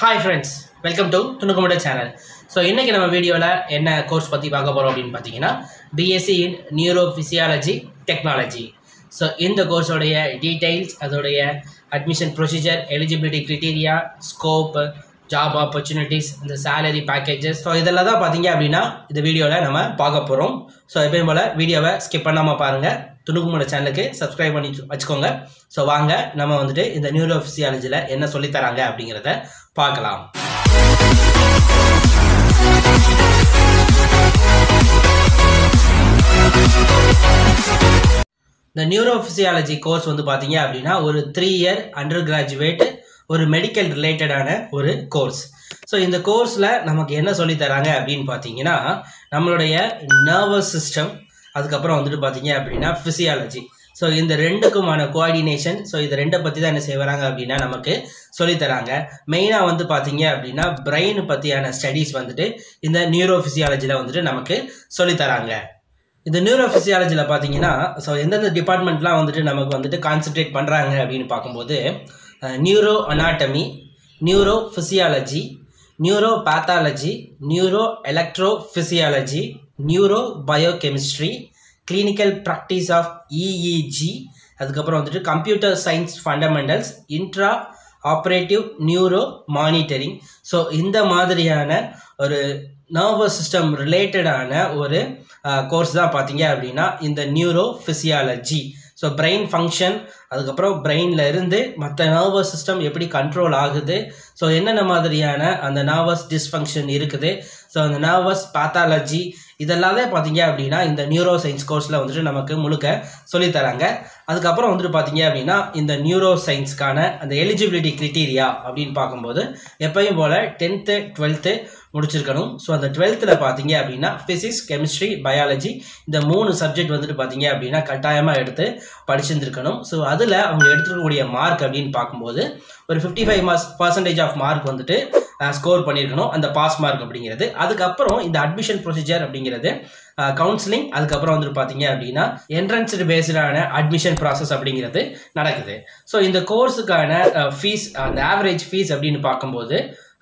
Hi friends, welcome to Thunukumootai channel. So இன்னைக்கு நம்ம வீடியோல என்ன கோர்ஸ் பத்தி பார்க்க போறோம் அப்படினு பாத்தீங்கன்னா BSc in Neurophysiology Technology. So இந்த கோர்ஸோடைய டீடைல்ஸ், அதோடைய admission procedure, eligibility criteria, scope, job opportunities, the salary packages. So இதெல்லாம் தான் பாத்தீங்க அப்படினா இந்த வீடியோல நம்ம பார்க்க போறோம். So எப்பவும் போல வீடியோவை ஸ்கிப் பண்ணாம பாருங்க. Thunukumootai சேனலுக்கு சப்ஸ்கிரைப் பண்ணி வச்சுக்கோங்க. சோ வாங்க நம்ம வந்துட்டு இந்த நியூரோபிசியாலஜில என்ன சொல்லி தராங்க அப்படிங்கறத பார்க்கலாம். The neurophysiology course வந்து பாத்தீங்க அப்படினா ஒரு 3 year undergraduate ஒரு மெடிக்கல் ரிலேட்டடான ஒரு கோர்ஸ். ஸோ இந்த கோர்ஸில் நமக்கு என்ன சொல்லி தராங்க அப்படின்னு பார்த்தீங்கன்னா நம்மளுடைய நர்வஸ் சிஸ்டம், அதுக்கப்புறம் வந்துட்டு பார்த்தீங்க அப்படின்னா ஃபிசியாலஜி. ஸோ இந்த ரெண்டுக்குமான கோஆர்டினேஷன், ஸோ இது ரெண்டை பற்றி தான் என்ன செய்வாங்க அப்படின்னா நமக்கு சொல்லித்தராங்க. மெயினாக வந்து பார்த்தீங்க அப்படின்னா பிரெயின் பற்றியான ஸ்டடீஸ் வந்துட்டு இந்த நியூரோஃபிசியாலஜியில் வந்துட்டு நமக்கு சொல்லித்தராங்க. இந்த நியூரோஃபிசியாலஜியில் பார்த்தீங்கன்னா ஸோ எந்தெந்த டிபார்ட்மெண்ட்லாம் வந்துட்டு நமக்கு வந்துட்டு கான்சென்ட்ரேட் பண்ணுறாங்க அப்படின்னு பார்க்கும்போது neuro anatomy, neuro physiology, neuro pathology, neuro electrophysiology, neuro biochemistry, clinical practice of EEG, அதுக்கப்புறம் வந்துட்டு computer science fundamentals, intra operative neuro monitoring. So இந்த மாதிரியான ஒரு நர்வஸ் சிஸ்டம் ரிலேட்டடான ஒரு கோர்ஸ் தான் பார்த்தீங்க அப்படின்னா இந்த neuro physiology. So brain function, அதுக்கப்புறம் பிரெயினில் இருந்து மற்ற நர்வஸ் சிஸ்டம் எப்படி கண்ட்ரோல் ஆகுது, ஸோ என்னென்ன மாதிரியான அந்த நர்வஸ் டிஸ்ஃபங்க்ஷன் இருக்குது, ஸோ அந்த நர்வஸ் பேத்தாலஜி, இதெல்லாம் தான் பார்த்தீங்க அப்படின்னா இந்த நியூரோ சயின்ஸ் கோர்ஸில் வந்துட்டு நமக்கு முழுக்க சொல்லித்தராங்க. அதுக்கப்புறம் வந்துட்டு பார்த்தீங்க அப்படின்னா இந்த நியூரோ சயின்ஸ்க்கான அந்த எலிஜிபிலிட்டி கிரிட்டீரியா அப்படின்னு பார்க்கும்போது எப்பயும் போல் 10th 12th முடிச்சிருக்கணும். ஸோ அந்த 12th பார்த்தீங்க அப்படின்னா ஃபிசிக்ஸ், கெமிஸ்ட்ரி, பயாலஜி இந்த 3 சப்ஜெக்ட் வந்துட்டு பார்த்தீங்க அப்படின்னா கட்டாயமாக எடுத்து படிச்சிருந்துருக்கணும். ஸோ அதில் அவங்க எடுத்துக்கக்கூடிய மார்க் அப்படின்னு பார்க்கும்போது ஒரு 55% ஆஃப் மார்க் வந்துட்டு ஸ்கோர் பண்ணியிருக்கணும், அந்த பாஸ் மார்க் அப்படிங்கிறது. அதுக்கப்புறம் இந்த அட்மிஷன் ப்ரொசீஜர் அப்படிங்கிறது கவுன்சிலிங், அதுக்கப்புறம் வந்துட்டு பார்த்தீங்க அப்படின்னா என்ட்ரன்ஸ் பேஸ்டான அட்மிஷன் ப்ராசஸ் அப்படிங்கிறது நடக்குது. ஸோ இந்த கோர்ஸுக்கான ஃபீஸ், அந்த ஆவரேஜ் ஃபீஸ் அப்படின்னு பார்க்கும்போது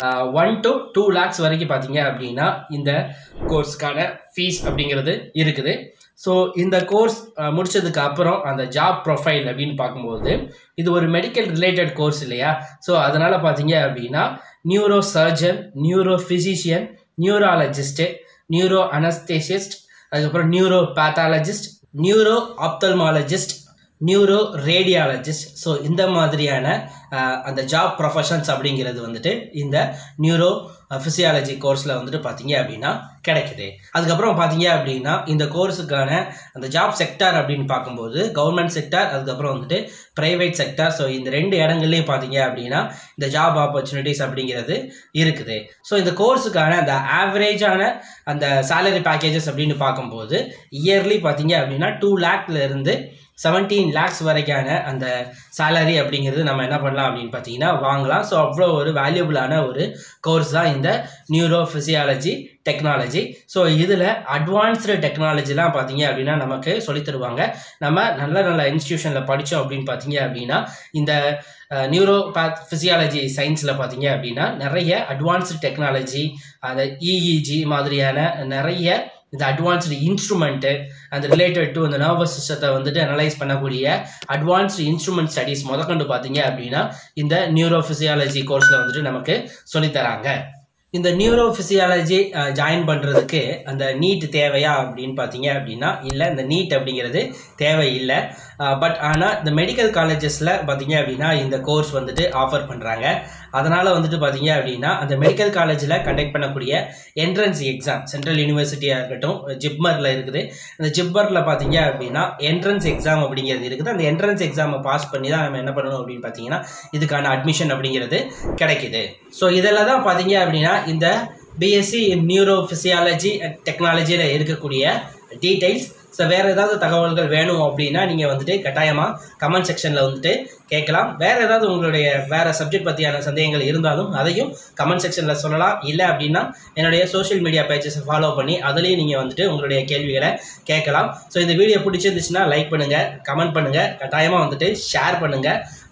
1 to 2 lakhs வரைக்கும் பார்த்தீங்க அப்படின்னா இந்த கோர்ஸுக்கான ஃபீஸ் அப்படிங்கிறது இருக்குது. ஸோ இந்த கோர்ஸ் முடிச்சதுக்கு அப்புறம் அந்த ஜாப் ப்ரொஃபைல் அப்படின்னு பார்க்கும்போது இது ஒரு மெடிக்கல் ரிலேட்டட் கோர்ஸ் இல்லையா. ஸோ அதனால பார்த்தீங்க அப்படின்னா neuro surgeon, neuro physician, neurologist, neuro anaesthetist, அதுக்கப்புறம் neuro pathologist, neuro ophthalmologist, neuro radiologist. So இந்த மாதிரியான அந்த ஜாப் ப்ரொஃபஷன்ஸ் அப்படிங்கிறது வந்துட்டு இந்த நியூரோ ஃபிசியாலஜி கோர்ஸில் வந்துட்டு பார்த்தீங்க அப்படின்னா கிடைக்குது. அதுக்கப்புறம் பார்த்தீங்க அப்படின்னா இந்த கோர்ஸுக்கான அந்த ஜாப் செக்டார் அப்படின்னு பார்க்கும்போது கவர்மெண்ட் செக்டார், அதுக்கப்புறம் வந்துட்டு ப்ரைவேட் செக்டார். ஸோ இந்த 2 இடங்கள்லையும் பார்த்தீங்க அப்படின்னா இந்த ஜாப் ஆப்பர்ச்சுனிட்டிஸ் அப்படிங்கிறது இருக்குது. ஸோ இந்த கோர்ஸுக்கான அந்த ஆவரேஜான அந்த சேலரி பேக்கேஜஸ் அப்படின்னு பார்க்கும்போது இயர்லி பார்த்தீங்க அப்படின்னா 2 lakhலேருந்து 17 lakhs வரைக்கான அந்த சேலரி அப்படிங்கிறது நம்ம என்ன பண்ணலாம் அப்படின்னு பார்த்தீங்கன்னா வாங்கலாம். ஸோ அவ்வளோ ஒரு வேல்யூபிளான ஒரு கோர்ஸ் தான் இந்த நியூரோ ஃபிசியாலஜி டெக்னாலஜி. ஸோ இதில் அட்வான்ஸ்டு டெக்னாலஜிலாம் பார்த்தீங்க அப்படின்னா நமக்கு சொல்லித் தருவாங்க. நம்ம நல்ல நல்ல இன்ஸ்டிடியூஷனில் படித்தோம் அப்படின்னு பார்த்தீங்க அப்படின்னா இந்த நியூரோ ஃபிசியாலஜி சயின்ஸில் பார்த்தீங்க அப்படின்னா நிறைய அட்வான்ஸ்டு டெக்னாலஜி, அந்த EEG மாதிரியான நிறைய இந்த அட்வான்ஸ்டு இன்ஸ்ட்ருமெண்ட்டு அந்த ரிலேட்டட் டு அந்த நர்வஸ் சிஸ்டத்தை வந்துட்டு அனலைஸ் பண்ணக்கூடிய அட்வான்ஸ்டு இன்ஸ்ட்ருமெண்ட் ஸ்டடீஸ் முதற்கொண்டு பார்த்தீங்க அப்படின்னா இந்த நியூரோஃபிசியாலஜி கோர்ஸில் வந்துட்டு நமக்கு சொல்லித்தராங்க. இந்த நியூரோஃபிசியாலஜி ஜாயின் பண்ணுறதுக்கு அந்த நீட் தேவையா அப்படின்னு பார்த்தீங்க அப்படின்னா இல்லை, இந்த நீட் அப்படிங்கிறது தேவையில்லை. பட் ஆனால் இந்த மெடிக்கல் காலேஜஸில் பார்த்தீங்க அப்படின்னா இந்த கோர்ஸ் வந்துட்டு ஆஃபர் பண்ணுறாங்க. அதனால் வந்துட்டு பார்த்தீங்க அப்படின்னா அந்த மெடிக்கல் காலேஜில் கண்டக்ட் பண்ணக்கூடிய என்ட்ரன்ஸ் எக்ஸாம், சென்ட்ரல் யூனிவர்சிட்டியாக இருக்கட்டும், ஜிப்மரில் இருக்குது. அந்த ஜிப்மரில் பார்த்தீங்க அப்படின்னா என்ட்ரன்ஸ் எக்ஸாம் அப்படிங்கிறது இருக்குது. அந்த என்ட்ரன்ஸ் எக்ஸாமை பாஸ் பண்ணி தான் நம்ம என்ன பண்ணணும் அப்படின்னு பார்த்தீங்கன்னா இதுக்கான அட்மிஷன் அப்படிங்கிறது கிடைக்குது. ஸோ இதெல்லாம் தான் பார்த்தீங்க அப்படின்னா இந்த BSc இன் நியூரோஃபிசியாலஜி அண்ட் டெக்னாலஜியில் இருக்கக்கூடிய டீடைல்ஸ். ஸோ வேறு ஏதாவது தகவல்கள் வேணும் அப்படின்னா நீங்கள் வந்துட்டு கட்டாயமாக கமெண்ட் செக்ஷனில் வந்துட்டு கேட்கலாம். வேறு ஏதாவது உங்களுடைய வேறு சப்ஜெக்ட் பற்றியான சந்தேகங்கள் இருந்தாலும் அதையும் கமெண்ட் செக்ஷனில் சொல்லலாம். இல்லை அப்படின்னா என்னுடைய சோஷியல் மீடியா பேஜஸை ஃபாலோ பண்ணி அதுலேயும் நீங்கள் வந்துட்டு உங்களுடைய கேள்விகளை கேட்கலாம். ஸோ இந்த வீடியோ பிடிச்சிருந்துச்சுன்னா லைக் பண்ணுங்கள், கமெண்ட் பண்ணுங்கள், கட்டாயமாக வந்துட்டு ஷேர் பண்ணுங்கள்.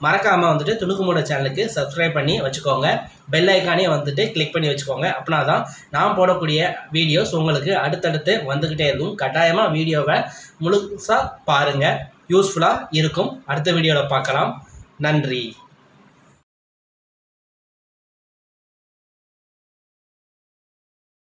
மறக்காமல் வந்துட்டு துணுக்குமூடை சேனலுக்கு சப்ஸ்கிரைப் பண்ணி வச்சுக்கோங்க. பெல் ஐக்கானே வந்துட்டு கிளிக் பண்ணி வச்சுக்கோங்க. அப்படின்னா தான் நான் போடக்கூடிய வீடியோஸ் உங்களுக்கு அடுத்தடுத்து வந்துக்கிட்டே இருக்கும். கட்டாயமாக வீடியோவை முழுசாக பாருங்கள், யூஸ்ஃபுல்லாக இருக்கும். அடுத்த வீடியோவில் பார்க்கலாம். நன்றி.